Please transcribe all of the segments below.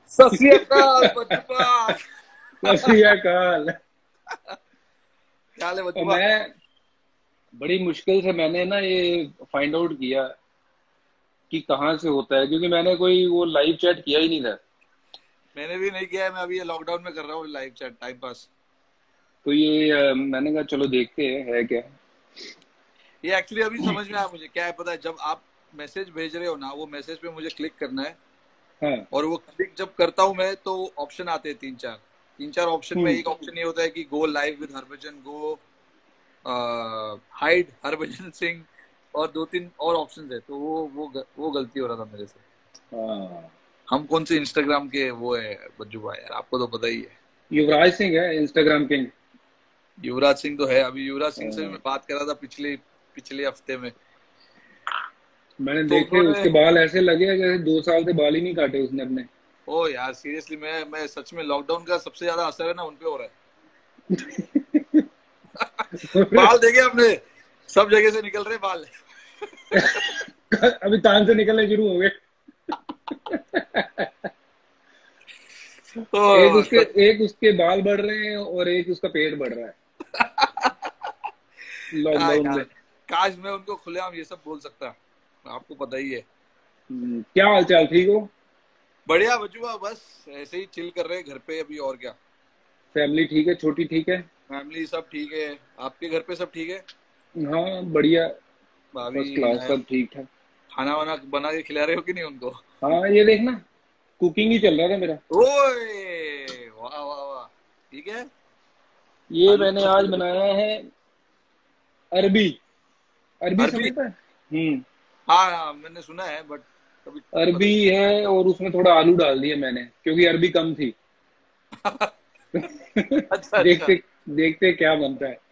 सत श्री अकाल बचपा। सत श्री अकाल। क्या हाल है और बचपा? मैं बड़ी मुश्किल से मैंने ना ये फाइंड आउट किया कि कहाँ से होता है, क्योंकि मैंने कोई वो लाइव चैट किया ही नहीं था। मैंने भी नहीं किया है, मैं अभी ये लॉकडाउन में कर रहा हूँ लाइव चैट, टाइम पास। तो ये मैंने कहा चलो देखते हैं है क्या। ये एक्चुअली अभी समझ में आया मुझे, क्या है पता है, जब आप मैसेज भेज रहे हो ना, वो मैसेज पे मुझे क्लिक करना है। हाँ। और वो क्लिक जब करता हूँ मैं, तो ऑप्शन आते हैं तीन चार ऑप्शन में हम्म। एक ऑप्शन ये होता है कि go live with Harbhajan, go hide Harbhajan Singh, और दो तीन और ऑप्शन है। तो वो गलती हो रहा था मेरे से। हाँ, हम कौन से इंस्टाग्राम के वो है बज्जू भाई, यार आपको तो पता ही है। युवराज सिंह है इंस्टाग्राम किंग। युवराज सिंह तो है। अभी युवराज सिंह से भी हाँ, मैं बात कर रहा था पिछले पिछले हफ्ते में। मैंने तो देखे उन्होंने, उसके बाल ऐसे लगे जैसे 2 साल से बाल ही नहीं काटे उसने अपने। ओ यार सीरियसली, मैं सच में लॉकडाउन का सबसे ज्यादा असर है ना उनपे हो रहा है। बाल देखे अपने, सब जगह से निकल रहे बाल। अभी कान से निकलने शुरू हो गए। ओ सच। एक उसके बाल बढ़ रहे हैं और एक उसका पेट बढ़ रहा है हाँ लॉकडाउन यार, में। काश मैं उनको खुलेआम ये सब बोल सकता, आपको पता ही है। क्या हाल चाल, ठीक हो? बढ़िया बचुआ, बस ऐसे ही चिल कर रहे हैं घर पे अभी, और क्या। फैमिली ठीक है? छोटी ठीक है? फैमिली सब ठीक है। आपके घर पे सब ठीक है? हाँ बढ़िया। भाभी फर्स्ट क्लास, है? सब ठीक ठाक। खाना वाना बना के खिला रहे हो कि नहीं उनको? हाँ ये देखना, कुकिंग ही चल रहा था मेरा। ओए वाह वाह वाह, ठीक है। ये आलू मैंने आज की बनाया है अरबी। अरबी अरबी। समझता है? हाँ हाँ, मैंने सुना है बट कभी पता अरबी है और उसमें थोड़ा आलू डाल दिए मैंने, क्योंकि अरबी कम थी। नहीं। अच्छा अच्छा। देखते देखते क्या बनता है।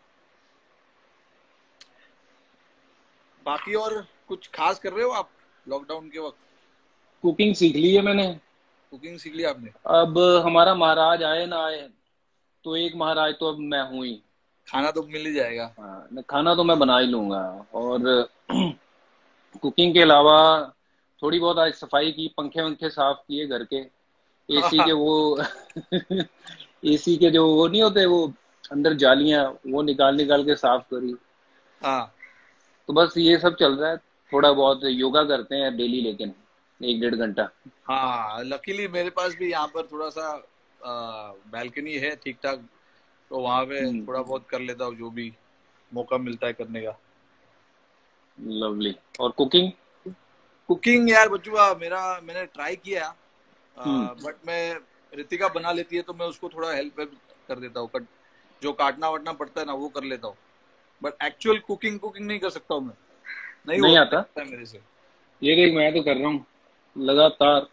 बाकी और कुछ खास कर रहे हो आप लॉकडाउन के वक्त? कुकिंग सीख ली है मैंने। कुकिंग सीख ली आपने? अब हमारा महाराज आए ना आए, तो एक महाराज तो अब मैं हूं ही। खाना तो मिल ही जाएगा। हाँ, खाना तो मैं बना ही लूंगा। और कुकिंग के अलावा थोड़ी बहुत आज सफाई की, पंखे वंखे साफ किए घर के। हाँ एसी के हाँ वो एसी के जो वो नहीं होते, वो अंदर जालियां, वो निकाल निकाल के साफ करी। हाँ तो बस ये सब चल रहा है। थोड़ा बहुत योगा करते हैं डेली, लेकिन 1-1.5 घंटा। हाँ, लकीली मेरे पास भी यहाँ पर थोड़ा सा बैल्कनी है ठीक ठाक। तो वहां पे थोड़ा बहुत कर लेता हूँ, जो भी मौका मिलता है करने का। लवली। और कुकिंग? कुकिंग यार बचुआ, मैंने ट्राई किया, हम्म। बट मैं, रितिका बना लेती है तो मैं उसको थोड़ा हेल्प कर देता हूँ, कट जो काटना वाटना पड़ता है ना वो कर लेता हूँ। बट एक्चुअल कुकिंग कुकिंग नहीं कर सकता हूँ मैं, नहीं नहीं नहीं आता? होता है मेरे से। ये देख, मैं तो कर रहा हूँ लगातार।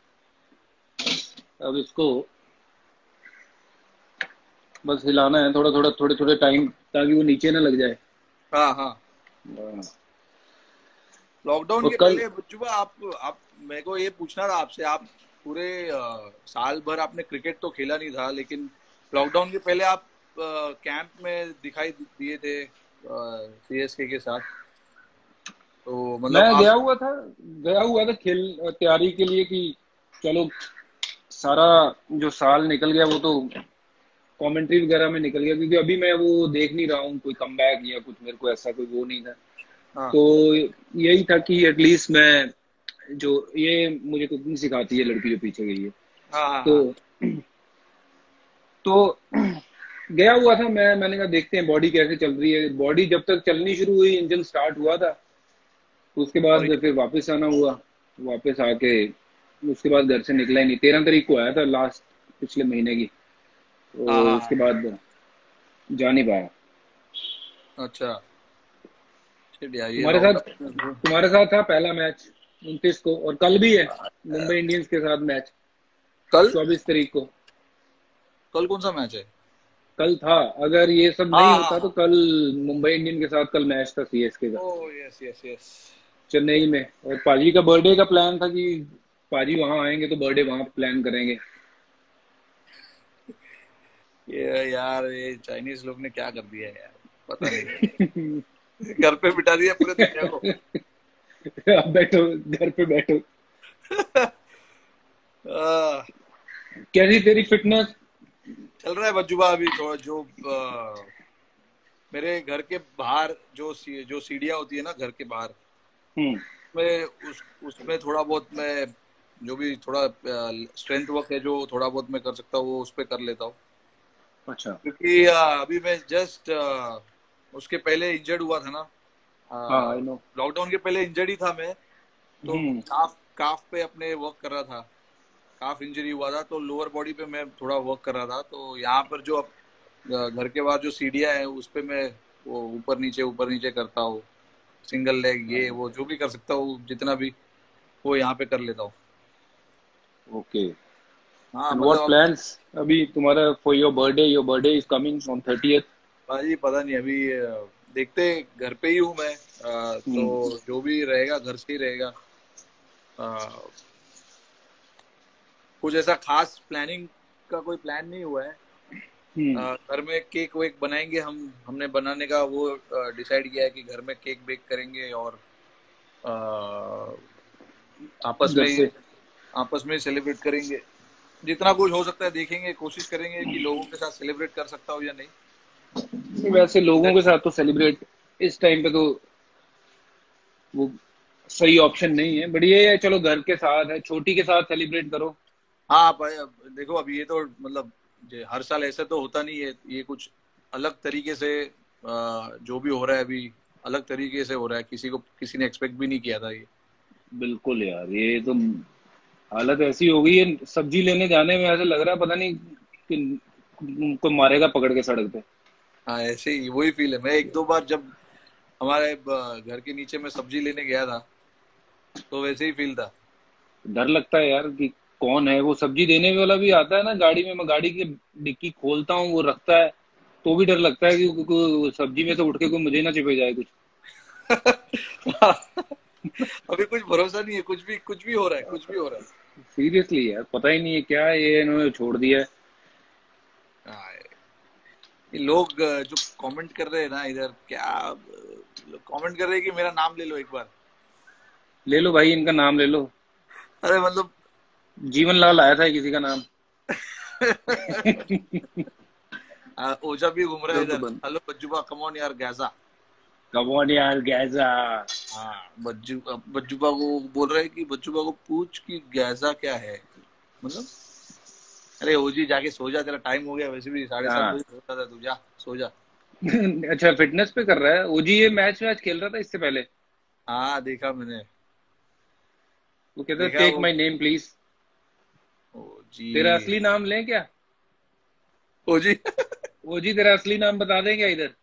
अब इसको बस हिलाना है थोड़ा थोड़ा, थोड़े थोड़े टाइम, ताकि वो नीचे ना लग जाए। हाँ हाँ। हाँ। लॉकडाउन और के कल, पहले बच्चुआ, आप मेरे को ये पूछना था आपसे, आप पूरे साल भर आपने क्रिकेट तो खेला नहीं था, लेकिन लॉकडाउन के पहले आप कैंप में दिखाई दिए थे सीएसके के साथ। तो मैं मतलब आप, गया हुआ था खेल तैयारी के लिए कि चलो, सारा जो साल निकल गया वो तो कमेंट्री वगैरह में निकल गया, क्योंकि अभी मैं वो देख नहीं रहा हूँ कोई कमबैक या कुछ, मेरे को ऐसा कोई वो नहीं था। हाँ तो यही था कि एटलीस्ट मैं, जो ये मुझे कुकिंग सिखाती है लड़की जो पीछे गई है, हाँ हाँ हाँ। तो तो गया हुआ था मैंने कहा देखते हैं बॉडी कैसे चल रही है। बॉडी जब तक चलनी शुरू हुई, इंजन स्टार्ट हुआ था, तो उसके और बाद ये, फिर वापस आना हुआ। वापस आके उसके बाद घर से निकला ही नहीं। 13 तारीख को आया था लास्ट, पिछले महीने की। हाँ तो हाँ उसके हाँ। बाद जा नहीं पाया। अच्छा, चलिए ये तुम्हारे साथ लॉकडाउन। तुम्हारे साथ था पहला मैच 29 को, और कल भी है मुंबई इंडियंस के साथ मैच, कल 24 तारीख को। कल कौन सा मैच है? कल था। अगर ये सब नहीं हाँ हाँ होता तो हाँ। कल मुंबई इंडियन के साथ कल मैच था, सीएसके का, oh yes yes yes. Chennai में। और पाजी का बर्थडे का प्लान था कि पाजी वहां आएंगे तो बर्थडे वहां प्लान करेंगे। ये यार, ये चाइनीज लोग ने क्या कर दिया है यार, पता नहीं। घर पे बिठा दिया पूरे दुनिया को। अब बैठो, घर पे बैठो। आह, कैसी तेरी फिटनेस? चल रहा है बज्जूबा। अभी थोड़ा जो मेरे घर के बाहर जो सीढ़ियाँ होती है ना घर के बाहर, हम्म। मैं उसमें थोड़ा बहुत मैं जो भी थोड़ा स्ट्रेंथ वर्क है जो थोड़ा बहुत मैं कर सकता हूँ वो उस पर कर लेता हूँ। अच्छा। क्योंकि अभी मैं जस्ट उसके पहले इंजर्ड हुआ था ना। हाँ आई नो। लॉकडाउन के पहले इंजर्ड ही था मैं। तो हम्म। काफ काफ पे अपने वर्क कर रहा था। काफ इंजरी हुआ था तो लोअर बॉडी पे मैं थोड़ा वर्क कर रहा था। तो यहाँ पर जो अब घर के बाहर जो सीढ़ियाँ हैं उस पे मैं वो ऊपर नीचे करता हूँ। सिंगल लेग ये वो जो भी कर सकता हूँ जितना भी वो यहाँ पे कर लेता हूँ। ओके। हाँ एंड मतलब व्हाट अब प्लान्स अभी तुम्हारा for your birthday is coming on 30th? भाजी पता नहीं अभी देखते घर पे ही हूँ मैं। हम्म। तो जो भी रहेगा घर से ही रहेगा। अ, कुछ ऐसा खास प्लानिंग का कोई प्लान नहीं हुआ है। हम्म। घर में केक वेक बनाएंगे हमने बनाने का वो डिसाइड किया है कि घर में केक बेक करेंगे और अ, आपस घर में ही से। आपस में सेलिब्रेट करेंगे। जितना कुछ हो सकता है देखेंगे कोशिश करेंगे कि लोगों के साथ सेलिब्रेट कर सकता हूँ या नहीं। वैसे लोगों के Let's see। साथ तो सेलिब्रेट इस टाइम पे तो वो सही ऑप्शन नहीं है, बट ये है चलो घर के साथ है, छोटी के साथ सेलिब्रेट करो। हाँ भाई अब देखो अब ये तो मतलब हर साल ऐसे तो होता नहीं है। ये कुछ अलग तरीके से जो भी हो रहा है अभी अलग तरीके से हो रहा है। किसी ने एक्सपेक्ट भी नहीं किया था ये। बिल्कुल यार, ये तो हालत ऐसी हो गई है, सब्जी लेने जाने में ऐसे लग रहा है पता नहीं कि कोई मारेगा पकड़ के सड़क पे। हाँ ऐसे ही वही फील है। मैं एक दो बार जब हमारे घर के नीचे में सब्जी लेने गया था तो वैसे ही फील था। डर लगता है यार कि कौन है वो सब्जी देने वाला भी आता है ना गाड़ी में, मैं गाड़ी की डिक्की खोलता हूँ वो रखता है, तो भी डर लगता है कि सब्जी में से उठ के कोई मुझे ना चिपक जाए कुछ। अभी कुछ भरोसा नहीं है। कुछ भी हो रहा है कुछ भी हो रहा है। सीरियसली यार पता ही नहीं है क्या ये इन्होंने छोड़ दिया है। हाँ, ये लोग जो कमेंट कर रहे हैं ना इधर क्या कमेंट कर रहे हैं कि मेरा नाम ले लो एक बार। ले लो भाई, इनका नाम ले लो। अरे मतलब जीवन लाल आया था किसी का नाम। ओजा भी घूम रहा है कर दो इधर। बंद। हेलो बज्जूबा कम ऑन यार गैसा। कम ऑन यार गैजा। हाँ बज्जूबा को बोल रहे हैं कि बज्जूबा को पूछ कि गैसा क्या है मतलब। अरे ओजी जाके सो जा तेरा टाइम हो गया। वैसे भी 7:30 बजे हाँ। सोता था तू। जा सो जा। अच्छा फिटनेस पे कर रहा है ओजी, ये मैच मैच खेल रहा था इससे पहले। हाँ देखा मैंने। वो कहता देखा टेक वो माय नेम प्लीज। ओजी। तेरा असली नाम लें क्या? ओजी। ओजी तेरा असली नाम बता दें क्या इधर?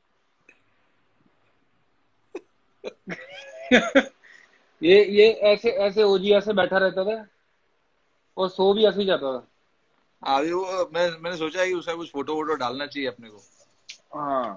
ये ऐसे ऐसे ओजी ऐसे बैठा रहता था और सो भी ऐसे ही जाता था। अभी वो मैंने सोचा है कि उसका कुछ फोटो वोटो डालना चाहिए अपने को। हाँ।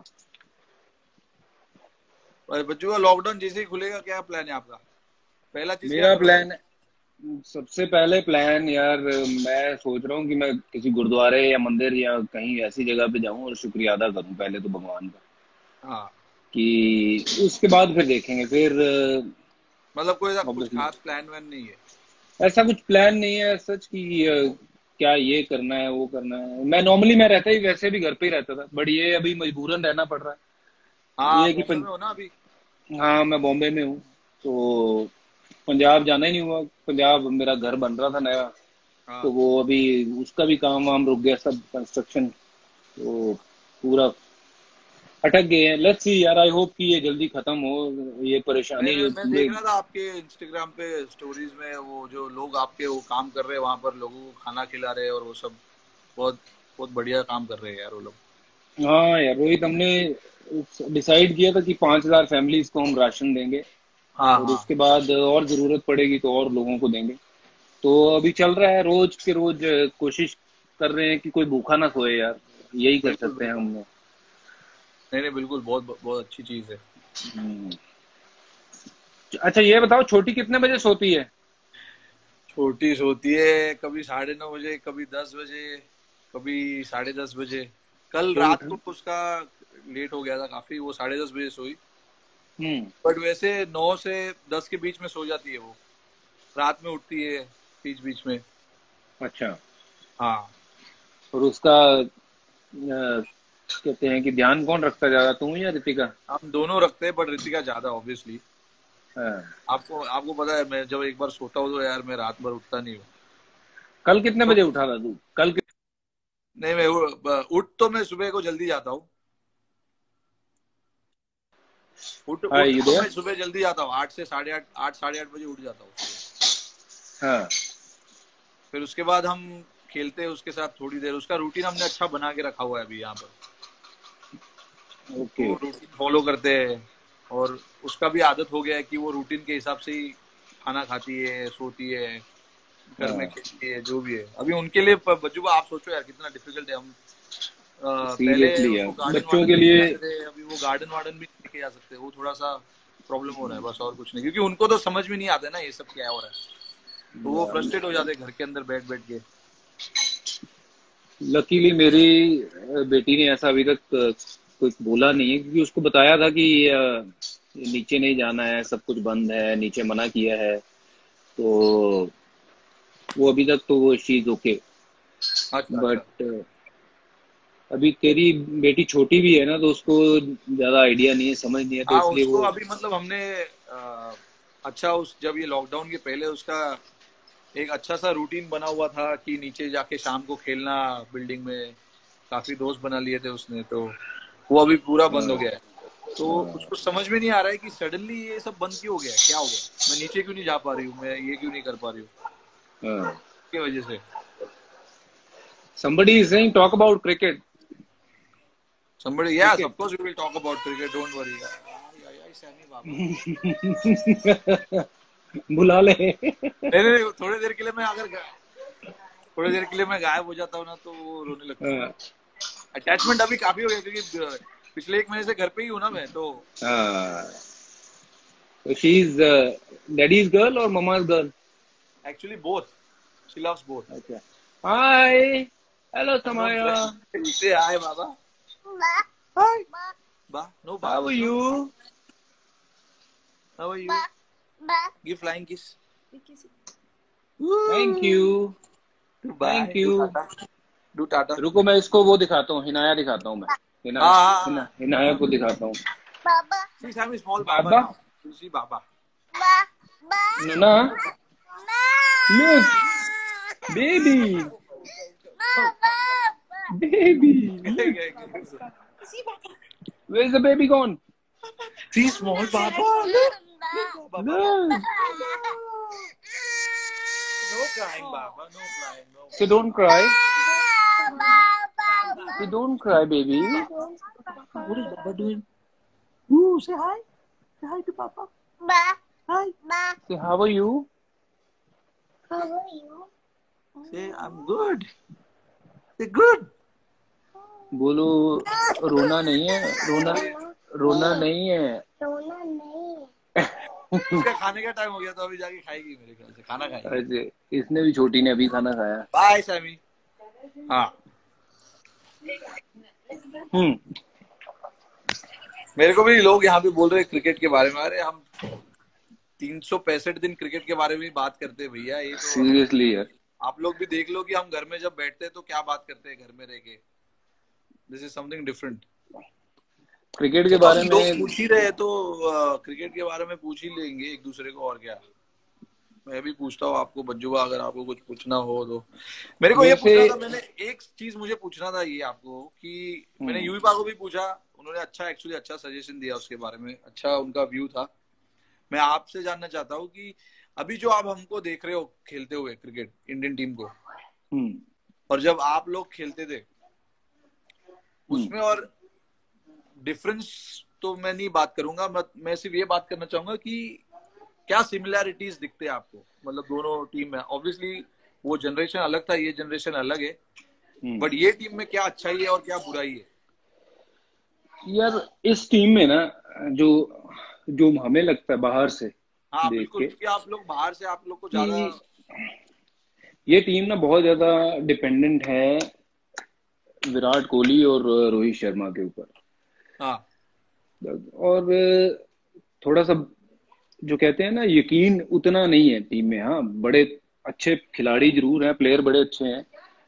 और बच्चों का लॉकडाउन जैसे ही खुलेगा क्या प्लान है आपका? पहला चीज क्या मेरा करोगे? प्लान, सबसे पहले प्लान यार, मैं सोच रहा हूँ कि मैं किसी गुरुद्वारे या मंदिर या कहीं ऐसी जगह पे जाऊं और शुक्रिया अदा करूं पहले तो भगवान का, हाँ कि उसके बाद फिर देखेंगे फिर। मतलब कोई ऐसा कुछ ऑब्वियसली खास प्लान वैन नहीं है। ऐसा कुछ प्लान नहीं है सच कि क्या ये करना है वो करना है। मैं नॉर्मली मैं रहता ही वैसे भी घर पे ही रहता था, बट ये अभी मजबूरन रहना पड़ रहा है। हाँ ये आप है कि बॉम्बे में हो ना अभी? हाँ मैं बॉम्बे में हूँ, तो पंजाब जाना ही नहीं हुआ। पंजाब मेरा घर बन रहा था नया, तो हाँ वो अभी उसका भी काम वाम रुक गया सब, कंस्ट्रक्शन, तो पूरा अटक गए हैं। लेट्स सी यार, आई होप कि ये जल्दी खत्म हो ये परेशानी जो मैं पूरे। देख रहा था आपके इंस्टाग्राम पे स्टोरीज में वो जो लोग आपके वो काम कर रहे हैं वहां पर लोगों को खाना खिला रहे हैं और वो सब बहुत बहुत बढ़िया काम कर रहे हैं यार वो लोग। हाँ यार रोहित, हमने डिसाइड किया था कि 5,000 फैमिलीज को हम राशन देंगे, हाँ और हाँ उसके बाद और जरूरत पड़ेगी तो और लोगों को देंगे। तो अभी चल रहा है, रोज के रोज कोशिश कर रहे हैं कि कोई भूखा ना सोए यार, यही कर बिल्कुल सकते हैं बिल्कुल। हम। नहीं नहीं बिल्कुल बहुत बहुत अच्छी चीज है। हम्म। अच्छा ये बताओ, छोटी कितने बजे सोती है? छोटी सोती है कभी 9:30 बजे कभी 10 बजे कभी 10:30 बजे। कल तो रात उठ। को उसका लेट हो गया था काफी। वो 10:30 बजे सोई। हम्म। बट वैसे 9 से 10 के बीच में सो जाती है वो। रात में उठती है बीच बीच में। अच्छा। हाँ, और उसका कहते हैं कि ध्यान कौन रखता ज्यादा, तू या रितिका? हम दोनों रखते हैं, बट ऋतिका ज्यादा ऑब्वियसली। हाँ। आपको आपको पता है, मैं जब एक बार सोता हूँ तो यार मैं रात भर उठता नहीं हूँ। कल कितने तो बजे उठा था तू कल? नहीं, मैं उठ तो मैं सुबह को जल्दी जाता हूँ। उठ हाय उठ यू तो देयर? मैं सुबह जल्दी जाता हूँ, 8 से 8:30, 8 साढ़े 8 बजे उठ जाता हूँ सुबह। हाँ। फिर उसके बाद हम खेलते हैं उसके साथ थोड़ी देर। उसका रूटीन हमने अच्छा बना के रखा हुआ है अभी यहाँ पर। ओके। वो रूटीन फॉलो करते हैं, और उसका भी आदत हो गया है कि वो रूटीन के हिसाब से ही खाना खाती है, सोती है, घर में हाँ खेलती है, जो भी है। अभी उनके लिए बच्चों को, आप सोचो यार कितना डिफिकल्ट है। हम पहले सीरियसली यार, उसको गार्डन बच्चों वार्डन के लेके लिए। जाते थे, अभी वो गार्डन वार्डन भी नहीं लेके जा सकते। वो थोड़ा सा प्रॉब्लम हो रहा है बस, और कुछ नहीं, क्योंकि उनको तो समझ में नहीं आता ना ये सब क्या हो रहा है। तो वो फ्रस्ट्रेट हो जाते हैं घर के अंदर बैठ बैठ के। लकीली मेरी बेटी ने ऐसा अभी तक कुछ बोला नहीं है, क्योंकि उसको बताया था कि नीचे नहीं जाना है, सब कुछ बंद है, नीचे मना किया है। तो वो अभी तक तो वो चीज ओके। अच्छा अच्छा। बट अभी तेरी बेटी छोटी भी है ना, तो उसको ज्यादा आइडिया नहीं है, समझ नहीं है, तो हाँ, इसलिए उसको वो। अभी मतलब हमने अच्छा, उस जब ये लॉकडाउन के पहले उसका एक अच्छा सा रूटीन बना हुआ था कि नीचे जाके शाम को खेलना बिल्डिंग में। काफी दोस्त बना लिए थे उसने, तो वो अभी पूरा बंद हो हाँ, गया है। तो उसको समझ में नहीं आ रहा है कि सडनली ये सब बंद क्यों हो गया है, क्या हो गया है? मैं नीचे क्यों नहीं जा पा रही हूँ, मैं ये क्यों नहीं कर पा रही हूँ, हाँ। की वजह से। Somebody is saying talk about cricket. Somebody, yes, Cricket. of course we will talk about cricket, don't worry. Ay, ay, ay, Sammy बाबा। बुला ले। नहीं नहीं नहीं, थोड़ी देर के लिए मैं गायब हो जाता हूँ ना, तो वो रोने लगती है। हाँ। अटैचमेंट अभी काफी हो गया, क्योंकि पिछले 1 महीने से घर पे ही हूँ ना मैं, तो हाँ। So she's daddy's girl or mama's girl? Actually both, she loves both. Okay. Hi. Hello, no, Samaya. से हाय बाबा। हाय बा, नो बा, How are नो बा। you? How are you? Give flying kiss. Thank you. Thank bye, डू you. टाटा, डू टाटा। रुको, मैं इसको वो दिखाता हूँ, हिनाया दिखाता हूँ मैं। हाँ हिनाया, हाँ हाँ। हिनाया को दिखाता हूँ। शी इज हैविंग स्मॉल बाबा बाबा, नाउ, सी बाबा। नना, look, baby, baby, गए look. गए गए। Where's the baby gone? See small बाबा, look बाबा बाबा। Look. नो क्राइंग बाबा, no crying, no Say don't cry. Say don't cry, baby. Crying. What is बाबा doing? Ooh, say hi. Say hi to Papa. Hi. Say how are you? Say I'm good. Say good. बोलो, रोना नहीं है, रोना, रोना नहीं है। इसका खाने का टाइम हो गया, तो अभी जाके खाएगी मेरे ख्याल से, खाना खाएगी। अरे, इसने भी, छोटी ने अभी खाना खाया। Bye Sammy. हाँ, हम्म। मेरे को भी लोग यहाँ पे बोल रहे हैं क्रिकेट के बारे में। अरे हम 365 दिन क्रिकेट के बारे में ही बात करते हैं भैया, ये तो हमें। सीरियसली यार। आप लोग भी देख लो कि हम घर में जब बैठते हैं तो क्या बात करते हैं घर में रह के। This is something different. Cricket के चलो बारे अभी लोग में। पूछ ही रहे हैं, तो क्रिकेट के बारे में पूछ ही लेंगे एक दूसरे को, और क्या। मैं भी पूछता हूँ आपको बज्जुआ, अगर आपको कुछ पूछना हो तो। मेरे को ये मेरे से। पूछना था, मैंने एक चीज मुझे पूछना था ये आपको, कि मैंने यूवीपा को भी पूछा। उन्होंने अच्छा, एक्चुअली अच्छा सजेशन दिया उसके बारे में, अच्छा उनका व्यू था। मैं आपसे जानना चाहता हूँ कि अभी जो आप हमको देख रहे हो खेलते हुए क्रिकेट, इंडियन टीम को, और जब आप लोग खेलते थे उसमें, और डिफरेंस तो मैं नहीं बात करूंगा, मैं सिर्फ ये बात करना चाहूंगा कि क्या सिमिलैरिटीज दिखते हैं आपको, मतलब दोनों टीम में। ऑब्वियसली वो जनरेशन अलग था, ये जनरेशन अलग है, बट ये टीम में क्या अच्छाई है और क्या बुराई है? यार, इस टीम में ना, जो जो हमें लगता है बाहर से हाँ देख बिल्कुल, के, क्योंकि आप लोग बाहर से, आप लोग को ज्यादा। कि ये टीम ना बहुत ज्यादा डिपेंडेंट है विराट कोहली और रोहित शर्मा के ऊपर। हाँ और थोड़ा सा, जो कहते हैं ना, यकीन उतना नहीं है टीम में। हाँ, बड़े अच्छे खिलाड़ी जरूर हैं, प्लेयर बड़े अच्छे हैं,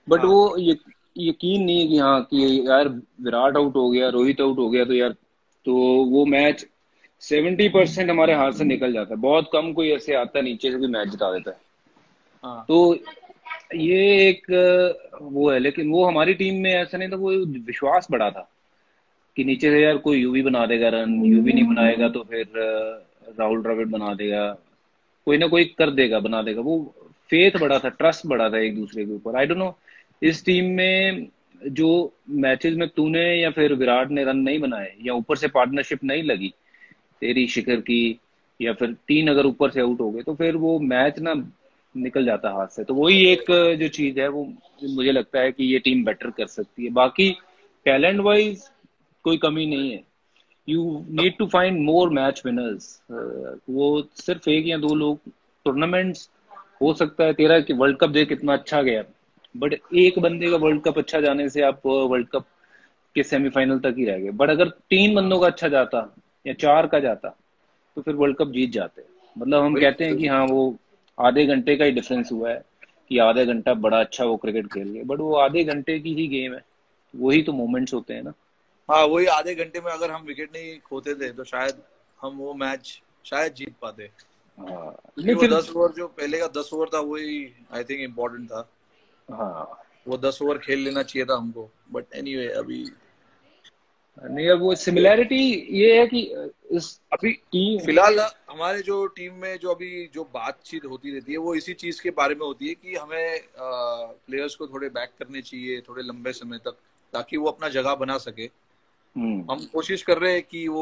बट हाँ वो यकीन नहीं है कि हाँ कि यार विराट आउट हो गया, रोहित आउट हो गया तो यार, तो वो मैच 70% हमारे हाथ से निकल जाता है। बहुत कम कोई ऐसे आता है नीचे से भी मैच जिता देता है। हाँ तो ये एक वो है, लेकिन वो हमारी टीम में ऐसा नहीं था, वो विश्वास बड़ा था कि नीचे से यार कोई यूवी बना देगा रन, यूवी नहीं बनाएगा तो फिर राहुल द्रविड़ बना देगा, कोई ना कोई कर देगा, बना देगा। वो फेथ बड़ा था, ट्रस्ट बड़ा था एक दूसरे के ऊपर। आई डोंट नो इस टीम में जो मैचेस में तूने या फिर विराट ने रन नहीं बनाए या ऊपर से पार्टनरशिप नहीं लगी तेरी शिखर की, या फिर तीन अगर ऊपर से आउट हो गए तो फिर वो मैच ना निकल जाता हाथ से। तो वही एक जो चीज है वो मुझे लगता है कि ये टीम बेटर कर सकती है। बाकी टैलेंट वाइज कोई कमी नहीं है। You need to find more match winners. वो सिर्फ एक या दो लोग टूर्नामेंट्स, हो सकता है तेरा कि वर्ल्ड कप देख कितना अच्छा गया, बट एक बंदे का वर्ल्ड कप अच्छा जाने से आप वर्ल्ड कप के सेमीफाइनल तक ही रह गए। बट अगर तीन बंदों का अच्छा जाता या चार का जाता तो फिर वर्ल्ड कप जीत जाते। मतलब हम वही कहते हैं कि हाँ वो आधे घंटे का ही डिफरेंस हुआ है कि आधा घंटा बड़ा अच्छा वो क्रिकेट खेल गए, बट वो आधे घंटे की ही गेम है। वही तो मोमेंट्स होते हैं ना। हाँ वही आधे घंटे में अगर हम विकेट नहीं खोते थे तो शायद हम वो मैच शायद जीत पाते, हाँ क्योंकि नहीं वो फिर। 10 ओवर जो पहले का 10 ओवर था वही आई थिंक इम्पोर्टेंट था। हाँ वो 10 ओवर खेल लेना चाहिए था हमको, बट एनीवे अभी नहीं, अब वो सिमिलैरिटी ये है कि इस अभी टीम। फिलहाल हमारे जो टीम में जो अभी जो बातचीत होती रहती है वो इसी चीज के बारे में होती है कि हमें प्लेयर्स को थोड़े बैक करने चाहिए थोड़े लंबे समय तक, ताकि वो अपना जगह बना सके। हम्म। हम कोशिश कर रहे हैं कि वो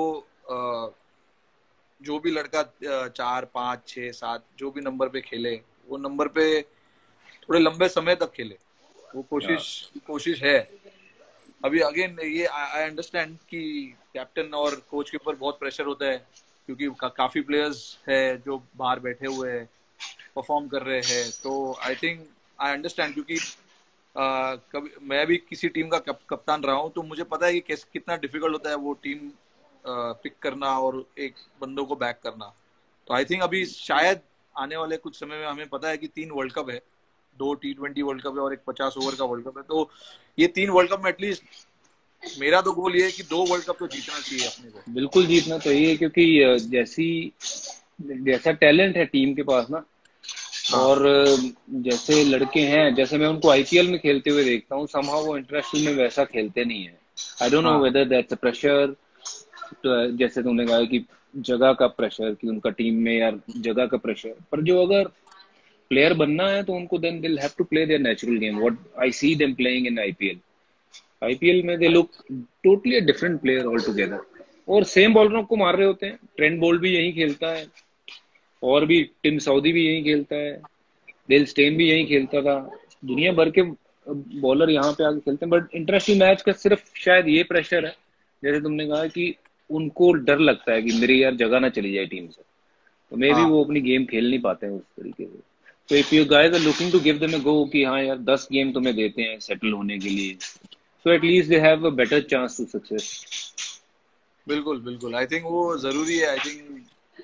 जो भी लड़का 4 5 6 7 जो भी नंबर पे खेले वो नंबर पे थोड़े लंबे समय तक खेले। वो कोशिश है। अभी अगेन ये आई अंडरस्टैंड कि कैप्टन और कोच के ऊपर बहुत प्रेशर होता है, क्योंकि काफी प्लेयर्स है जो बाहर बैठे हुए हैं परफॉर्म कर रहे हैं। तो आई थिंक आई अंडरस्टैंड, क्योंकि कभी मैं भी किसी टीम का कप्तान रहा हूँ तो मुझे पता है कि कितना डिफिकल्ट होता है वो टीम पिक करना और एक बंदों को बैक करना। तो आई थिंक अभी शायद आने वाले कुछ समय में हमें पता है कि 3 वर्ल्ड कप है, 2 T20 वर्ल्ड कप है और एक 50 ओवर का वर्ल्ड कप है। तो ये 3 वर्ल्ड कप में एटलीस्ट मेरा तो गोल ये है कि 2 वर्ल्ड कप तो जीतना चाहिए अपने को। बिल्कुल जीतना चाहिए, क्योंकि जैसी जैसा टैलेंट है टीम के पास ना, हाँ और जैसे लड़के हैं, जैसे मैं उनको आईपीएल में खेलते हुए देखता हूँ, समहाउ वो इंटरनेशनल में वैसा खेलते नहीं है। आई डोंट नो हाँ वेदर दैट्स अ प्रेशर, जैसे तुमने कहा कि जगह का प्रेशर, कि उनका टीम में यार जगह का प्रेशर। पर जो अगर प्लेयर बनना है तो उनको then they have to play their natural game, what I see them playing in IPL. IPL में they look totally different player all together, और सेम बॉलरों को मार रहे होते हैं। ट्रेंट बोल्ट भी यही खेलता है, और भी टिम साउदी भी यही खेलता है, डेल स्टेन भी यही खेलता था। दुनिया भर के बॉलर यहाँ पे आके खेलते हैं, बट इंटरनेशनल मैच का सिर्फ शायद ये प्रेशर है, जैसे तुमने कहा कि उनको डर लगता है कि मेरी यार जगह ना चली जाए टीम से, तो मे भी हाँ वो अपनी गेम खेल नहीं पाते हैं उस तरीके से। तो if you guys are looking to give them a go कि हाँ यार 10 गेम तुम्हें देते हैं सेटल होने के लिए, so at least they have a better chance to success. बिल्कुल बिल्कुल आई थिंक वो जरूरी है। आई थिंक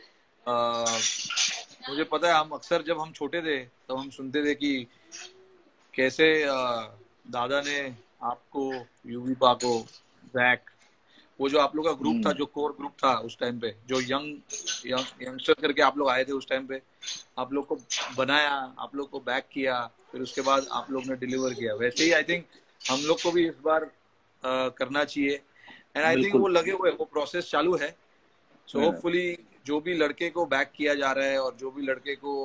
मुझे पता है हम अक्सर जब हम छोटे थे तब हम सुनते थे कि कैसे दादा ने आपको यूवी पा को जैक वो जो आप लोग का ग्रुप था जो कोर ग्रुप था उस टाइम पे जो यंगस्टर करके आप लोग आए थे उस टाइम पे आप लोग को बनाया, आप लोग को बैक किया, फिर उसके बाद आप लोग ने डिलीवर किया। वैसे ही आई थिंक हम लोग को भी इस बार करना चाहिए। एंड आई थिंक बिल्कुल। वो लगे हुए वो प्रोसेस चालू है। सो हाँ, होपफुली जो भी लड़के को बैक किया जा रहा है और जो भी लड़के को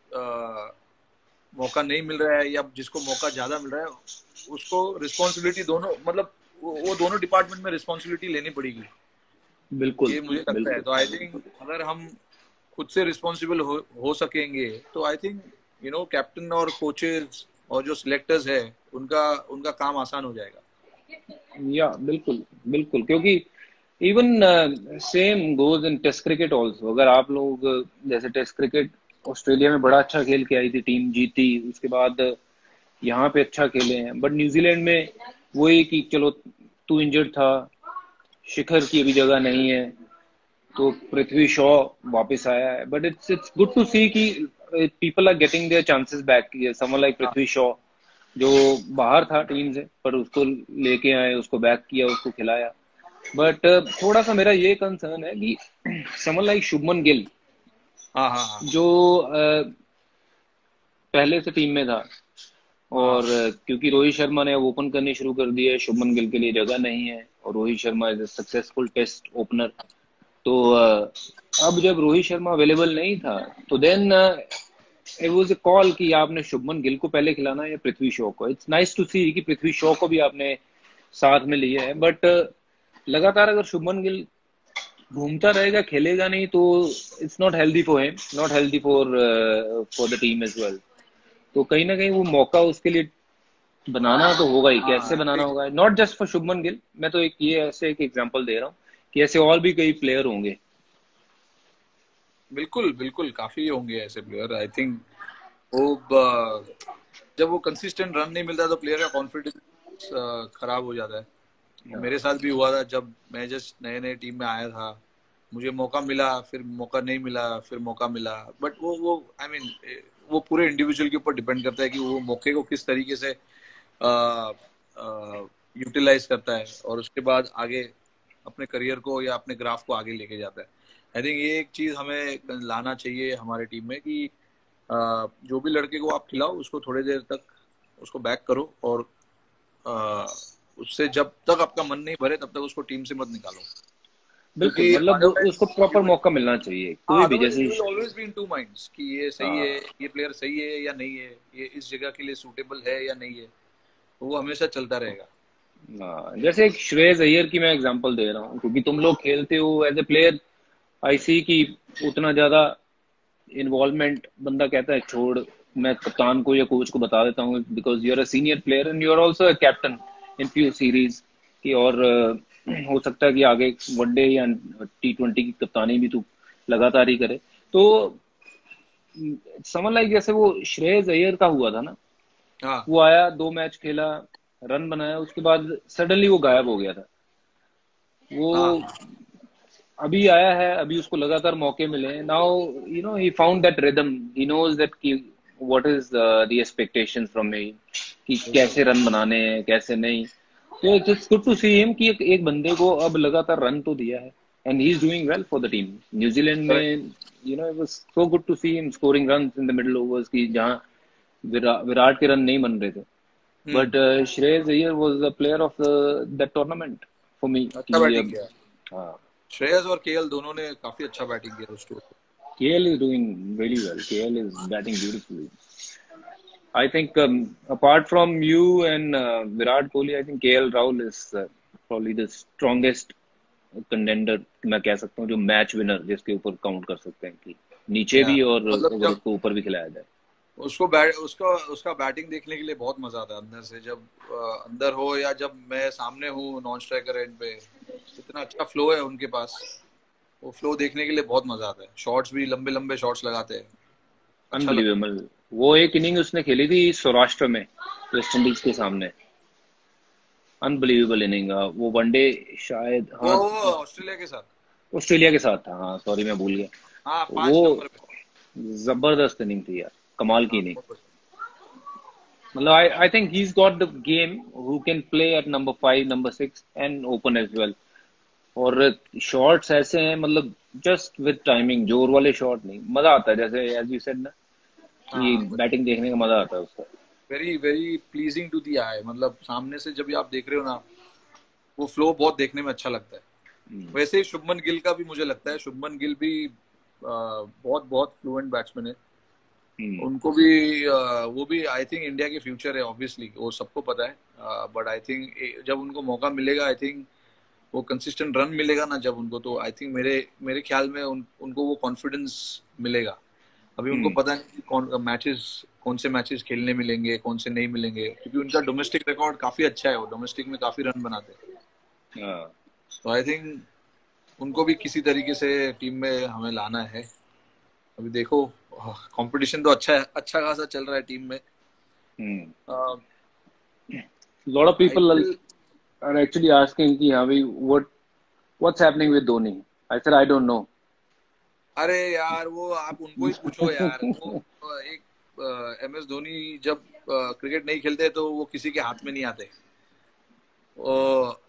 मौका नहीं मिल रहा है या जिसको मौका ज्यादा मिल रहा है उसको रिस्पॉन्सिबिलिटी दोनों मतलब वो दोनों डिपार्टमेंट में रिस्पॉन्सिबिलिटी लेनी पड़ेगी, बिल्कुल ये मुझे लगता है। बिल्कुल तो आई थिंक बिल्कुल। अगर हम खुद से रिस्पॉन्सिबल हो सकेंगे तो आई थिंक कैप्टन और कोचेस और जो सिलेक्टर्स है उनका उनका काम आसान हो जाएगा। या बिल्कुल बिल्कुल, क्योंकि even same goes in test cricket also. अगर आप लोग जैसे टेस्ट क्रिकेट ऑस्ट्रेलिया में बड़ा अच्छा खेल के आई थी, टीम जीती, उसके बाद यहाँ पे अच्छा खेले हैं, बट न्यूजीलैंड में वही कि चलो तू इंजर्ड था, शिखर की अभी जगह नहीं है, तो पृथ्वी शॉ वापस आया है। But it's good to see कि people are getting their chances back. Someone like हाँ पृथ्वी शॉ जो बाहर था टीम से, पर उसको लेके आए, उसको बैक किया, उसको खिलाया। बट थोड़ा सा मेरा ये कंसर्न है कि समन लाइक शुभमन गिल, हाँ हाँ हाँ जो पहले से टीम में था, और हाँ क्योंकि रोहित शर्मा ने अब ओपन करनी शुरू कर दी है, शुभमन गिल के लिए जगह नहीं है, और Rohit Sharma is a successful test opener. तो अब जब रोहित शर्मा अवेलेबल नहीं था, तो then it was a call कि आपने शुभमन गिल को पहले खिलाना है या पृथ्वी शॉ को। इट्स नाइस टू सी कि पृथ्वी शॉ को भी आपने साथ में लिया है, बट लगातार अगर शुभमन गिल घूमता रहेगा, खेलेगा नहीं, तो it's not healthy for him, not healthy for the team as well. तो कहीं ना कहीं वो मौका उसके लिए बनाना तो होगा ही। कैसे हाँ बनाना देख, होगा, not just for Shubman Gill, मैं तो एक ये ऐसे एक एग्जांपल दे रहा हूँ कि ऐसे और भी कई प्लेयर होंगे। बिल्कुल बिल्कुल काफी होंगे ऐसे प्लेयर आई थिंक। वो जब वो कंसिस्टेंट रन नहीं मिलता तो प्लेयर का कॉन्फिडेंस खराब हो जाता है। वो मेरे साथ भी हुआ था जब मैं जस्ट नए नए टीम में आया था। मुझे मौका मिला, फिर मौका नहीं मिला, फिर मौका मिला। बट वो आई मीन वो पूरे इंडिविजुअल के ऊपर डिपेंड करता है कि वो मौके को किस तरीके से यूटिलाइज करता है और उसके बाद आगे अपने करियर को या अपने ग्राफ को आगे लेके जाता है। आई थिंक ये एक चीज हमें लाना चाहिए हमारे टीम में कि जो भी लड़के को आप खिलाओ उसको थोड़ी देर तक उसको बैक करो और अ, उससे जब तक आपका मन नहीं भरे तब तक उसको टीम से मत निकालो। बिल्कुल, क्योंकि मतलब उसको अदरवाइज प्रॉपर यू विल, मौका मिलना चाहिए, हाँ कोई भी अदरवाइज जैसे। You will always be in two minds कि ये सही है, हाँ, ये प्लेयर सही है या नहीं है, ये इस जगह के लिए सूटेबल है या नहीं है। तो वो हमेशा चलता रहेगा। हाँ, जैसे एक श्रेयस अय्यर की मैं एग्जांपल दे रहा हूँ, क्योंकि तुम लोग खेलते हो एज ए प्लेयर। आई सी कि उतना ज्यादा इन्वॉल्वमेंट बंदा कहता है छोड़, मैं कप्तान को या कोच को बता देता हूँ, because you are a senior player and you are also a captain in few series की। और हो सकता है कि आगे वनडे या T20 की कप्तानी भी तू लगातार ही करे। तो समझ लाइक जैसे वो श्रेयस अय्यर का हुआ था ना, हाँ वो आया, 2 मैच खेला, रन बनाया, उसके बाद सडनली वो गायब हो गया था। वो हाँ हाँ अभी आया है, अभी उसको लगातार मौके मिले। Now he found that rhythm, he knows that कि what is the expectations from me, कि बिल्कुल कैसे रन बनाने हैं, कैसे नहीं। तो इट्स गुड टू सी हिम कि एक बंदे को अब लगातार रन तो दिया है, and he is doing well for the team. New Zealand में correct. It was so good to C him scoring runs in the middle overs, की जहां विराट के रन नहीं बन रहे थे। हम्म। But Shreyas Iyer was the player of that tournament for me अच्छा कि बैटिंग किया। हाँ, श्रेयस और केएल दोनों ने काफी अच्छा बैटिंग किया उस टूर पे। KL is doing really well. KL is batting beautifully. I think apart from you and Virat Kohli, I think KL Rahul is probably the strongest contender, मैं कह सकता हूँ, जो मैच विनर जिसके ऊपर काउंट कर सकते हैं कि नीचे या भी और मतलब अगर जब उसको ऊपर भी खिलाया जाए। उसका उसका बैटिंग देखने के लिए बहुत मजा आता है अंदर से। जब अंदर हो या जब मैं सामने हूँ नॉन स्ट्राइकर एंड पे, इतना अच्छा फ्लो है उनके पास। वो फ्लो देखने के लिए बहुत मजा आता है। शॉट्स भी लंबे लंबे शॉट्स लगाते हैं, अच्छा लगता अनबिलीवेबल। वो एक इनिंग उसने खेली थी सौराष्ट्र में, वेस्ट इंडीज के सामने। Unbelievable inning. वो वनडे शायद, है। हाँ, वो ऑस्ट्रेलिया के साथ। ऑस्ट्रेलिया के साथ था, हाँ सॉरी मैं भूल हाँ गया। वो 5 नंबर पे। जबरदस्त इनिंग थी यार, कमाल की हाँ इनिंग। बहुत बढ़िया। मतलब I think he is got the game, who can play at number 5, number 6 and open as well. और शॉट्स ऐसे हैं, मतलब जस्ट विद टाइमिंग, जोर वाले शॉट नहीं, मजा आता है, जैसे एज यू सेड ना कि हाँ बैटिंग देखने का मजा आता है उसका। Very very pleasing to the eye. मतलब सामने से जब भी आप देख रहे हो ना, वो फ्लो बहुत देखने में अच्छा लगता है। वैसे ही शुभमन गिल का भी मुझे लगता है। शुभमन गिल भी बहुत बहुत फ्लुएंट बैट्समैन है। हम्म, उनको भी वो भी आई थिंक इंडिया के फ्यूचर है ऑब्वियसली, वो सबको पता है। बट आई थिंक जब उनको मौका मिलेगा, आई थिंक वो कंसिस्टेंट रन मिलेगा ना जब उनको, तो आई थिंक मेरे मेरे ख्याल में उनको वो कॉन्फिडेंस मिलेगा। अभी उनको हम्म, पता नहीं कि कौन से मैचेस खेलने मिलेंगे, कौन से नहीं मिलेंगे, क्योंकि उनका डोमेस्टिक रिकॉर्ड काफी अच्छा है। वो डोमेस्टिक में काफी रन बनाते हैं। हाँ, तो आई थिंक उनको भी किसी तरीके से टीम में हमें लाना है। अभी देखो, कंपटीशन तो अच्छा है, अच्छा खासा चल रहा है टीम में। हम्म। I lot of people feel, are actually asking कि हाँ भाई, what's happening with Dhoni? I said I don't know. अरे यार वो आप उनको ही पूछो यार। वो एक एम एस धोनी जब क्रिकेट नहीं खेलते तो वो किसी के हाथ में नहीं आते।